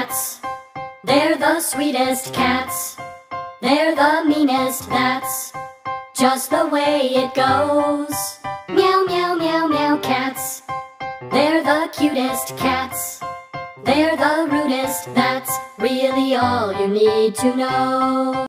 cats. They're the sweetest cats. They're the meanest, that's just the way it goes. Meow, meow, meow, meow, cats. They're the cutest cats. They're the rudest, that's really all you need to know.